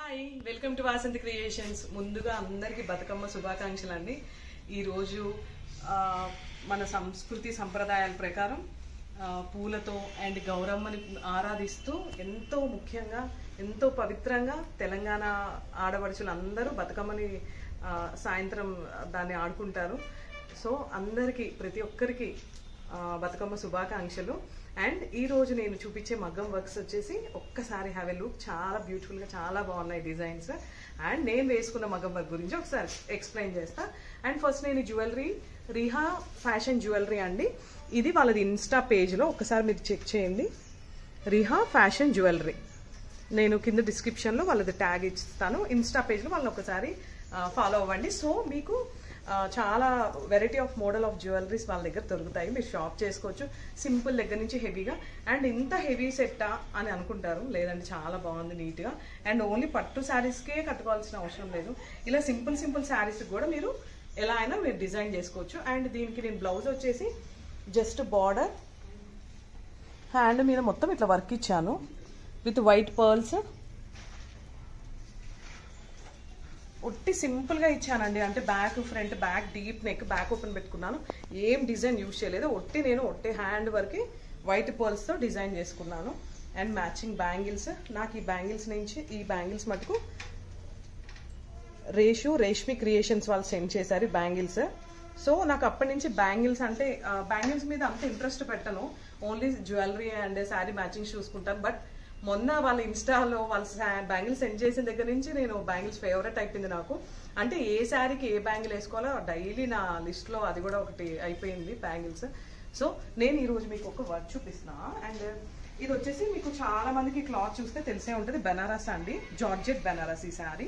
Hi welcome to Vasanthi creations. ముందుగా అందరికీ బతుకమ్మ శుభాకాంక్షలు అండి. ఈరోజు మన సంస్కృతి సంప్రదాయాల ప్రకారం పూలతో అండ్ గౌరమ్మని ఆరాధిస్తూ ఎంతో ముఖ్యంగా ఎంతో పవిత్రంగా తెలంగాణ ఆడపడుచులు అందరూ బతుకమ్మని సాయంత్రం దాన్ని ఆడుకుంటారు. సో అందరికీ ప్రతి ఒక్కరికి బతుకమ్మ శుభాకాంక్షలు. అండ్ ఈరోజు నేను చూపించే మగ్గం వర్క్స్ వచ్చేసి ఒక్కసారి హ్యావ్ ఎ లుక్. చాలా బ్యూటిఫుల్గా చాలా బాగున్నాయి డిజైన్స్. అండ్ నేను వేసుకున్న మగ్గం వర్క్ గురించి ఒకసారి ఎక్స్ప్లెయిన్ చేస్తా. అండ్ ఫస్ట్ నేను జ్యువెలరీ రీహా ఫ్యాషన్ జ్యువెలరీ అండి. ఇది వాళ్ళది ఇన్స్టా పేజ్లో ఒకసారి మీరు చెక్ చేయండి. రీహా ఫ్యాషన్ జ్యువెలరీ నేను కింద డిస్క్రిప్షన్లో వాళ్ళది ట్యాగ్ ఇస్తాను. ఇన్స్టా పేజ్లో వాళ్ళని ఒకసారి ఫాలో అవ్వండి. సో మీకు చాలా variety of model of jewelleries వాళ్ళ దగ్గర దొరుకుతాయి. మీరు షాప్ చేసుకోవచ్చు సింపుల్ దగ్గర నుంచి హెవీగా. అండ్ ఇంత హెవీ సెట్టా అని అనుకుంటారు, లేదంటే చాలా బాగుంది నీట్గా. అండ్ ఓన్లీ పట్టు శారీస్కే కట్టుకోవాల్సిన అవసరం లేదు. ఇలా సింపుల్ శారీస్ కూడా మీరు ఎలా అయినా మీరు డిజైన్ చేసుకోవచ్చు. అండ్ దీనికి నేను బ్లౌజ్ వచ్చేసి జస్ట్ బార్డర్ హ్యాండ్ మీద మొత్తం ఇట్లా వర్క్ ఇచ్చాను విత్ వైట్ పర్ల్స్. ఒట్టి సింపుల్గా ఇచ్చానండి. అంటే back front back deep neck back open పెట్టుకున్నాను. ఏం డిజైన్ యూజ్ చేయలేదు. నేను హ్యాండ్ వరకు వైట్ పర్ల్స్తో డిజైన్ చేసుకున్నాను. And matching bangles. నాకు ఈ బ్యాంగిల్స్ నుంచి ఈ బ్యాంగిల్స్ మటుకు రేష్మి క్రియేషన్స్ వాళ్ళు సెండ్ చేశారు ఈ బ్యాంగిల్స్. సో నాకు అప్పటి నుంచి బ్యాంగిల్స్ అంటే బ్యాంగిల్స్ మీద అంత ఇంట్రెస్ట్ పెట్టను. Only jewellery and sari matching చూసుకుంటాను. బట్ మొన్న వాళ్ళ ఇన్స్టాలో వాళ్ళ బ్యాంగిల్స్ సెండ్ చేసిన దగ్గర నుంచి నేను బ్యాంగిల్స్ ఫేవరెట్ అయిపోయింది నాకు. అంటే ఏ శారీకి ఏ బ్యాంగిల్ వేసుకోవాలో డైలీ నా లిస్ట్లో అది కూడా ఒకటి అయిపోయింది బ్యాంగిల్స్. సో నేను ఈరోజు మీకు ఒక వర్క్ చూపిస్తున్నా. అండ్ ఇది వచ్చేసి మీకు చాలా మందికి క్లాత్ చూస్తే తెలిసే ఉంటుంది. బెనారస్ అండి, జార్జెట్ బెనారస్. ఈ sari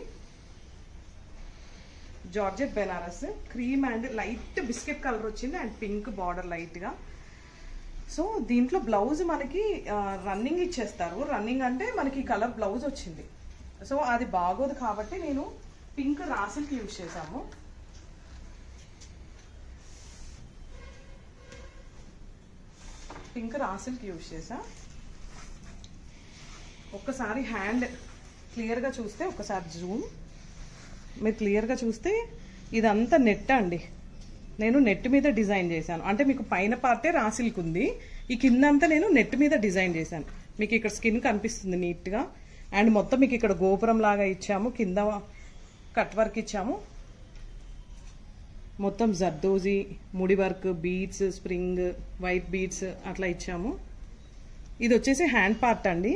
georgette Benaras cream and light biscuit colour వచ్చింది. అండ్ పింక్ బార్డర్ లైట్గా. సో దీంట్లో బ్లౌజ్ మనకి రన్నింగ్ ఇచ్చేస్తారు. రన్నింగ్ అంటే మనకి కలర్ బ్లౌజ్ వచ్చింది. సో అది బాగోదు కాబట్టి నేను పింక్ రాసిల్కి యూజ్ చేశాము. పింక్ రాసిల్కి యూజ్ చేసా. ఒక్కసారి హ్యాండ్ క్లియర్గా చూస్తే, ఒకసారి జూమ్ మీరు క్లియర్గా చూస్తే ఇదంతా నెట్ అండి. నేను నెట్ మీద డిజైన్ చేశాను. అంటే మీకు పైన పార్టే రాసిల్క్ ఉంది, ఈ కింద అంతా నేను నెట్ మీద డిజైన్ చేశాను. మీకు ఇక్కడ స్కిన్ కనిపిస్తుంది నీట్గా. అండ్ మొత్తం మీకు ఇక్కడ గోపురం లాగా ఇచ్చాము, కింద కట్ వర్క్ ఇచ్చాము, మొత్తం జర్దోజీ ముడి work, beads, spring, white beads అట్లా ఇచ్చాము. ఇది వచ్చేసి హ్యాండ్ పార్ట్ అండి.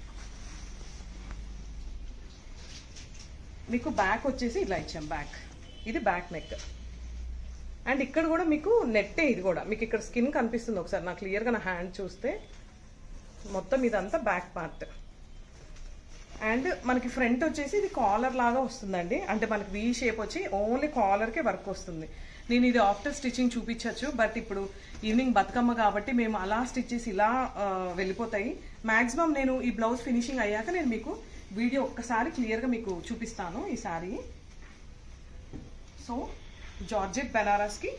మీకు బ్యాక్ వచ్చేసి ఇలా ఇచ్చాం. బ్యాక్ ఇది బ్యాక్ నెక్. అండ్ ఇక్కడ కూడా మీకు నెట్టే. ఇది కూడా మీకు ఇక్కడ స్కిన్ కనిపిస్తుంది. ఒకసారి నాకు క్లియర్గా నా హ్యాండ్ చూస్తే మొత్తం ఇదంతా బ్యాక్ పార్ట్. అండ్ మనకి ఫ్రంట్ వచ్చేసి ఇది కాలర్ లాగా వస్తుందండి. అంటే మనకి వీ షేప్ వచ్చి ఓన్లీ కాలర్కే వర్క్ వస్తుంది. నేను ఇది ఆఫ్టర్ స్టిచ్చింగ్ చూపించచ్చు. బట్ ఇప్పుడు ఈవినింగ్ బతుకమ్మ కాబట్టి మేము అలా స్టిచ్చెస్ ఇలా వెళ్ళిపోతాయి. మ్యాక్సిమం నేను ఈ బ్లౌజ్ ఫినిషింగ్ అయ్యాక నేను మీకు వీడియో ఒక్కసారి క్లియర్గా మీకు చూపిస్తాను ఈ శారీ. సో జార్జెట్ బెనారస్కి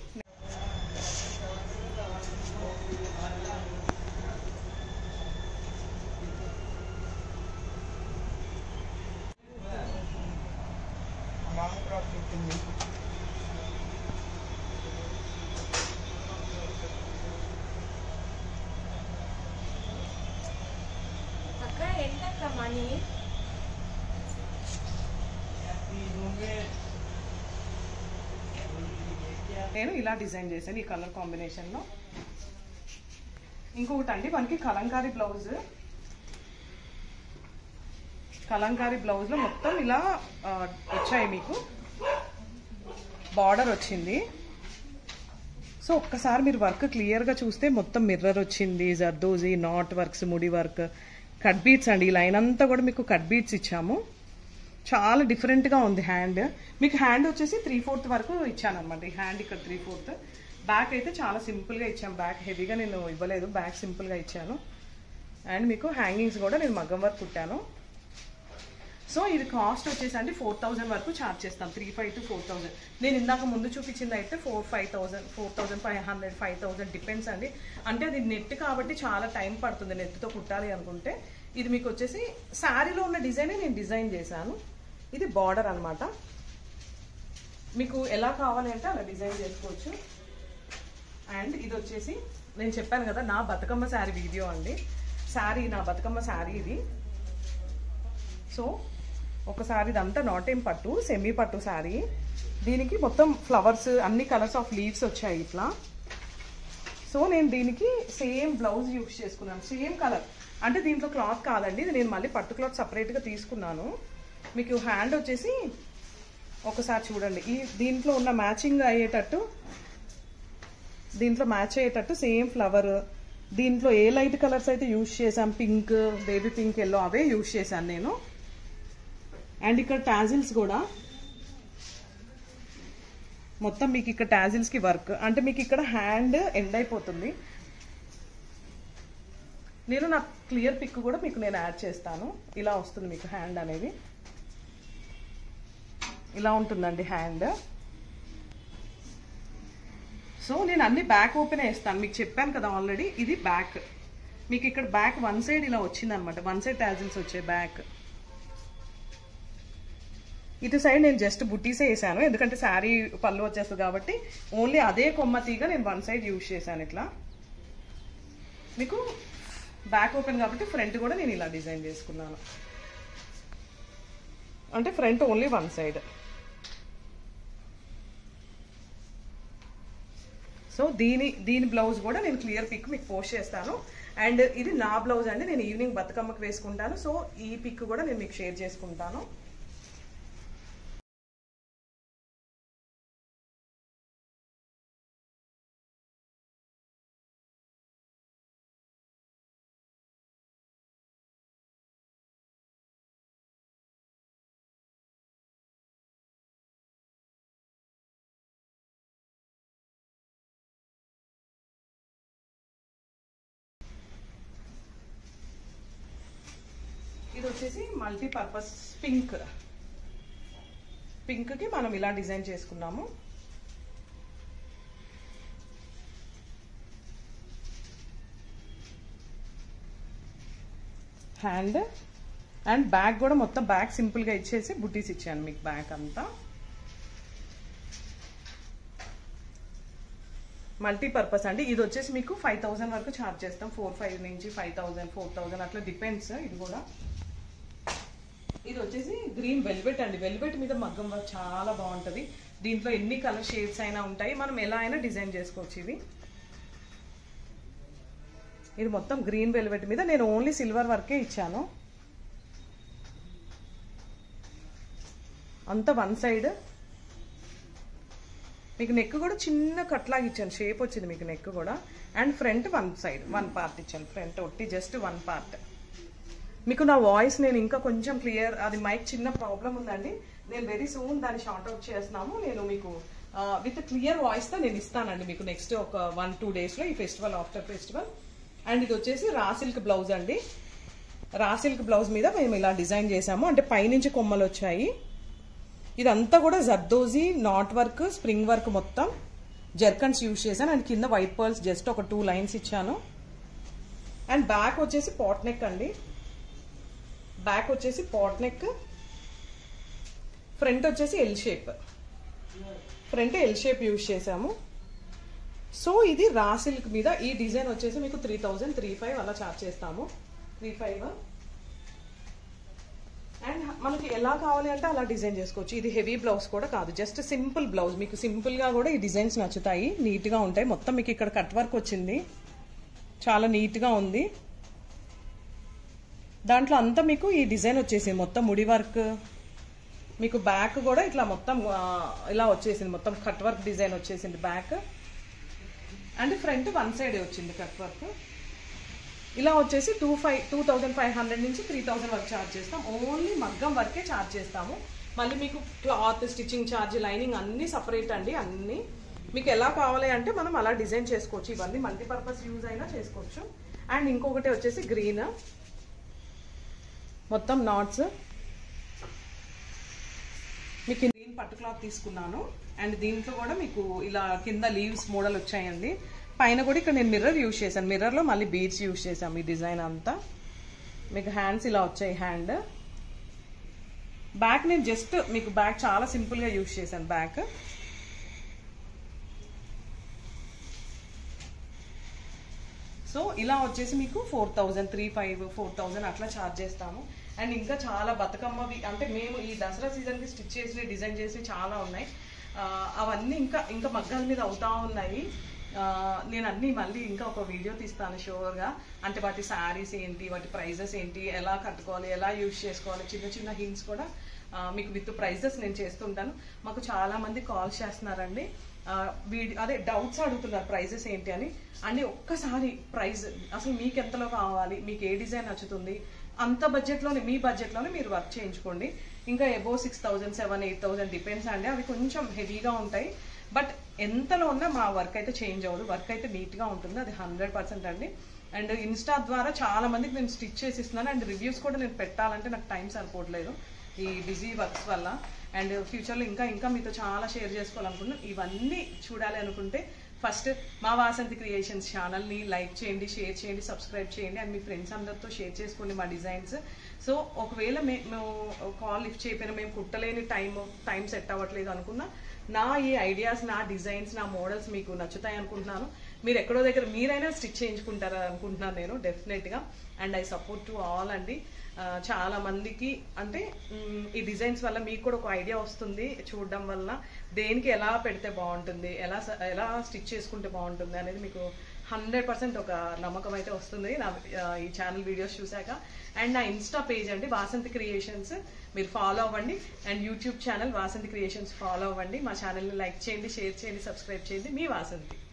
మనీ నేను ఇలా డిజైన్ చేశాను ఈ కలర్ కాంబినేషన్లో. ఇంకొకటి అండి, మనకి కలంకారీ బ్లౌజ్లో మొత్తం ఇలా వచ్చాయి. మీకు బార్డర్ వచ్చింది. సో ఒక్కసారి మీరు వర్క్ క్లియర్గా చూస్తే మొత్తం మిర్రర్ వచ్చింది, జర్దోజీ, నాట్ వర్క్స్, ముడి వర్క్, కట్ బీట్స్ అండి. ఈ లైన్ అంతా కూడా మీకు కట్ బీట్స్ ఇచ్చాము. చాలా డిఫరెంట్గా ఉంది హ్యాండ్. మీకు హ్యాండ్ వచ్చేసి 3/4 వరకు ఇచ్చాను అనమాట. ఈ హ్యాండ్ ఇక్కడ 3/4. బ్యాక్ అయితే చాలా సింపుల్గా ఇచ్చాను. బ్యాక్ హెవీగా నేను ఇవ్వలేదు, బ్యాక్ సింపుల్గా ఇచ్చాను. అండ్ మీకు హ్యాంగింగ్స్ కూడా నేను మగ్గం వర్క్ కుట్టాను. సో ఇది కాస్ట్ వచ్చేసి అంటే 4000 వరకు ఛార్జ్ చేస్తాం. 3500 to 4000. నేను ఇందాక ముందు చూపించింది అయితే 4,500, 4,500, 5,000 డిపెండ్స్ అండి. అంటే అది నెట్ కాబట్టి చాలా టైం పడుతుంది నెట్తో కుట్టాలి అనుకుంటే. ఇది మీకు వచ్చేసి శారీలో ఉన్న డిజైనే నేను డిజైన్ చేశాను. ఇది బార్డర్ అన్నమాట. మీకు ఎలా కావాలి అంటే అలా డిజైన్ చేసుకోవచ్చు. అండ్ ఇది వచ్చేసి నేను చెప్పాను కదా నా బతుకమ్మ శారీ వీడియో అండి. శారీ నా బతుకమ్మ శారీ ఇది. సో ఒకసారి ఇదంతా నాట్ ఏం పట్టు, సెమీ పట్టు శారీ. దీనికి మొత్తం ఫ్లవర్స్ అన్ని కలర్స్ ఆఫ్ లీవ్స్ వచ్చాయి ఇట్లా. సో నేను దీనికి సేమ్ బ్లౌజ్ యూజ్ చేసుకున్నాను, సేమ్ కలర్. అంటే దీంట్లో క్లాత్ కాదండి, ఇది నేను మళ్ళీ పట్టు క్లాత్ సపరేట్గా తీసుకున్నాను. మీకు హ్యాండ్ వచ్చేసి ఒకసారి చూడండి, ఈ దీంట్లో ఉన్న మ్యాచింగ్ అయ్యేటట్టు, దీంట్లో మ్యాచ్ అయ్యేటట్టు సేమ్ ఫ్లవర్. దీంట్లో ఏ లైట్ కలర్స్ అయితే యూజ్ చేశాను, పింక్, బేబీ పింక్, ఎల్లో, అవే యూజ్ చేశాను నేను. అండ్ ఇక్కడ టాజిల్స్ కూడా మొత్తం మీకు ఇక్కడ టాజిల్స్ కి వర్క్, అంటే మీకు ఇక్కడ హ్యాండ్ ఎండ్ అయిపోతుంది. నేను నా క్లియర్ పిక్ కూడా మీకు నేను యాడ్ చేస్తాను. ఇలా వస్తుంది మీకు హ్యాండ్ అనేది, ఇలా ఉంటుందండి హ్యాండ్. సో నేను అన్ని బ్యాక్ ఓపెన్ వేస్తాను, మీకు చెప్పాను కదా ఆల్రెడీ. ఇది బ్యాక్, మీకు ఇక్కడ బ్యాక్ వన్ సైడ్ ఇలా వచ్చింది అనమాట, వన్ సైడ్ టాజిల్స్ వచ్చాయి బ్యాక్. ఇటు సైడ్ నేను జస్ట్ బుట్టీసే వేసాను, ఎందుకంటే శారీ పళ్ళు వచ్చేస్తుంది కాబట్టి ఓన్లీ అదే కొమ్మ తీగ నేను వన్ సైడ్ యూజ్ చేశాను. ఇట్లా మీకు బ్యాక్ ఓపెన్ కాబట్టి ఫ్రంట్ కూడా నేను ఇలా డిజైన్ చేసుకున్నాను, అంటే front only one side. So దీని బ్లౌజ్ కూడా నేను క్లియర్ పిక్ మీకు పోస్ట్ చేస్తాను. అండ్ ఇది నా బ్లౌజ్ అండి, నేను ఈవినింగ్ బతుకమ్మకి వేసుకుంటాను. సో ఈ పిక్ కూడా నేను మీకు షేర్ చేసుకుంటాను. ఇది వచ్చేసి మల్టీపర్పస్ పింక్, పింక్ కి మనం ఇలా డిజైన్ చేసుకున్నాము. హ్యాండ్ అండ్ బ్యాక్ కూడా మొత్తం బ్యాక్ సింపుల్ గా ఇచ్చేసి బుటీస్ ఇచ్చాను మీకు బ్యాక్ అంతా. మల్టీపర్పస్ అండి. ఇది వచ్చేసి మీకు 5000 వరకు ఛార్జ్ చేస్తాం, 4,500 నుంచి 5,000, 4,000 అట్లా డిపెండ్స్. ఇది కూడా ఇది వచ్చేసి గ్రీన్ వెల్వెట్ అండి. వెల్వెట్ మీద మగ్గం వర్క్ చాలా బాగుంటది. దీంట్లో ఎన్ని కలర్ షేడ్స్ అయినా ఉంటాయి, మనం ఎలా అయినా డిజైన్ చేసుకోవచ్చు. ఇది మొత్తం గ్రీన్ వెల్వెట్ మీద నేను ఓన్లీ సిల్వర్ వర్కే ఇచ్చాను. అంతా వన్ సైడ్. మీకు నెక్ కూడా చిన్న కట్ లాగా ఇచ్చాను, షేప్ వచ్చింది మీకు నెక్ కూడా. And front one side one part ఇచ్చాను, ఫ్రంట్ ఒట్టి జస్ట్ వన్ పార్ట్. మీకు నా వాయిస్ నేను ఇంకా కొంచెం క్లియర్, అది మైక్ చిన్న ప్రాబ్లం ఉందండి, నేను వెరీ సూన్ దాన్ని షార్ట్ అవుట్ చేస్తున్నాము. నేను మీకు విత్ క్లియర్ వాయిస్ తో నేను ఇస్తానండి మీకు నెక్స్ట్ ఒక 1-2 days లో, ఈ ఫెస్టివల్ ఆఫ్టర్ ఫెస్టివల్. అండ్ ఇది వచ్చేసి రా సిల్క్ బ్లౌజ్ అండి. రా సిల్క్ బ్లౌజ్ మీద మేము ఇలా డిజైన్ చేసాము, అంటే పైనుంచి కొమ్మలు వచ్చాయి. ఇదంతా కూడా zardozi knot work, spring work, మొత్తం జర్కన్స్ యూజ్ చేశాను. అండ్ కింద వైట్ పర్ల్స్ జస్ట్ ఒక 2 lines ఇచ్చాను. అండ్ బ్యాక్ వచ్చేసి పాట్ నెక్ అండి. బ్యాక్ వచ్చేసి పాట్ నెక్, ఫ్రంట్ వచ్చేసి L shape, front L shape use చేసాము. సో ఇది రా సిల్క్ మీద ఈ డిజైన్ వచ్చేసి మీకు 3,000, 3,500 అలా చార్జ్ చేస్తాము, 3,500. అండ్ మనకి ఎలా కావాలి అంటే అలా డిజైన్ చేసుకోవచ్చు. ఇది హెవీ బ్లౌజ్ కూడా కాదు, జస్ట్ సింపుల్ బ్లౌజ్. మీకు సింపుల్ గా కూడా ఈ డిజైన్స్ నచ్చుతాయి, నీట్ గా ఉంటాయి. మొత్తం మీకు ఇక్కడ కట్ వర్క్ వచ్చింది, చాలా నీట్ గా ఉంది. దాంట్లో అంతా మీకు ఈ డిజైన్ వచ్చేసింది, మొత్తం ముడి వర్క్. మీకు బ్యాక్ కూడా ఇట్లా మొత్తం ఇలా వచ్చేసింది, మొత్తం కట్ వర్క్ డిజైన్ వచ్చేసింది back. And front one side వచ్చింది కట్ వర్క్. ఇలా వచ్చేసి 2,500 నుంచి 3,000 వరకు ఛార్జ్ చేస్తాం. ఓన్లీ మగ్గం వర్కే ఛార్జ్ చేస్తాము. మళ్ళీ మీకు క్లాత్, స్టిచ్చింగ్ ఛార్జ్, లైనింగ్ అన్ని సపరేట్ అండి. అన్ని మీకు ఎలా కావాలి అంటే మనం అలా డిజైన్ చేసుకోవచ్చు. ఇవన్నీ మల్టీపర్పస్ యూజ్ అయినా చేసుకోవచ్చు. అండ్ ఇంకొకటి వచ్చేసి గ్రీన్, మొత్తం నాట్స్. మీకు గ్రీన్ పట్టు క్లాత్ తీసుకున్నాను. అండ్ దీంట్లో కూడా మీకు ఇలా కింద లీవ్స్ మోడల్ వచ్చాయండి. పైన కూడా ఇక్కడ నేను మిర్రర్ యూజ్ చేశాను, మిర్రర్లో మళ్ళీ బీడ్స్ యూజ్ చేశాము ఈ డిజైన్ అంతా. మీకు హ్యాండ్స్ ఇలా వచ్చాయి. హ్యాండ్ బ్యాక్ నేను జస్ట్ మీకు బ్యాక్ చాలా సింపుల్ గా యూజ్ చేశాను. బ్యాక్ సో ఇలా వచ్చేసి మీకు 4000, 3500, 4000 అట్లా ఛార్జ్ చేస్తాము. అండ్ ఇంకా చాలా బతుకమ్మవి అంటే మేము ఈ దసరా సీజన్ కి స్టిచ్ చేసి డిజైన్ చేసి చాలా ఉన్నాయి. అవన్నీ ఇంకా మగ్గాల మీద అవుతా ఉన్నాయి. నేను అన్ని మళ్ళీ ఇంకా ఒక వీడియో తీస్తాను షూర్గా. అంటే వాటి శారీస్ ఏంటి, వాటి ప్రైజెస్ ఏంటి, ఎలా కట్టుకోవాలి, ఎలా యూజ్ చేసుకోవాలి, చిన్న చిన్న హింట్స్ కూడా మీకు విత్ ప్రైజెస్ నేను చేస్తుంటాను. మాకు చాలా మంది కాల్స్ చేస్తున్నారండి, అదే డౌట్స్ అడుగుతున్నారు ప్రైజెస్ ఏంటి అని. అండి ఒక్కసారి ప్రైస్ అసలు మీకు ఎంతలో కావాలి, మీకు ఏ డిజైన్ నచ్చుతుంది, అంత బడ్జెట్లోనే మీ బడ్జెట్లోనే మీరు వర్క్ చేయించుకోండి. ఇంకా అబోవ్ 6000, 7,000, 8,000 డిపెండ్స్ అండి. అవి కొంచెం హెవీగా ఉంటాయి. బట్ ఎంతలో ఉన్నా మా వర్క్ అయితే చేంజ్ అవ్వదు. వర్క్ అయితే నీట్గా ఉంటుంది, అది 100% అండి. అండ్ ఇన్స్టా ద్వారా చాలా మందికి నేను స్టిచ్ చేసి ఇస్తున్నాను. అండ్ రివ్యూస్ కూడా నేను పెట్టాలంటే నాకు టైం సరిపోవట్లేదు ఈ బిజీ వర్క్స్ వల్ల. అండ్ ఫ్యూచర్లో ఇంకా మీతో చాలా షేర్ చేసుకోవాలనుకుంటున్నాను. ఇవన్నీ చూడాలి అనుకుంటే ఫస్ట్ మా వాసంతి క్రియేషన్స్ ఛానల్ని లైక్ చేయండి, షేర్ చేయండి, సబ్స్క్రైబ్ చేయండి. అండ్ మీ ఫ్రెండ్స్ అందరితో షేర్ చేసుకోండి మా డిజైన్స్. సో ఒకవేళ మేము కాల్ లిఫ్ట్ చేయకపోయినా, మేము కుట్టలేని టైం సెట్ అవ్వట్లేదు అనుకున్నా, నా ఈ ఐడియాస్, నా డిజైన్స్, నా మోడల్స్ మీకు నచ్చుతాయి అనుకుంటున్నాను. మీరు ఎక్కడో దగ్గర మీరైనా స్టిచ్ చేయించుకుంటారా అనుకుంటున్నాను నేను డెఫినెట్గా. And I support to all అండి. చాలా మందికి అంటే ఈ డిజైన్స్ వల్ల మీకు కూడా ఒక ఐడియా వస్తుంది చూడడం వల్ల, దేనికి ఎలా పెడితే బాగుంటుంది, ఎలా స్టిచ్ చేసుకుంటే బాగుంటుంది అనేది మీకు 100% ఒక నమ్మకం అయితే వస్తుంది నా ఈ ఛానల్ వీడియోస్ చూశాక. అండ్ నా ఇన్స్టా పేజ్ అండి వాసంతి క్రియేషన్స్, మీరు ఫాలో అవ్వండి. And YouTube channel Vasanthi creations follow అవ్వండి. మా ఛానల్ని లైక్ చేయండి, షేర్ చేయండి, సబ్స్క్రైబ్ చేయండి. మీ వాసంతి.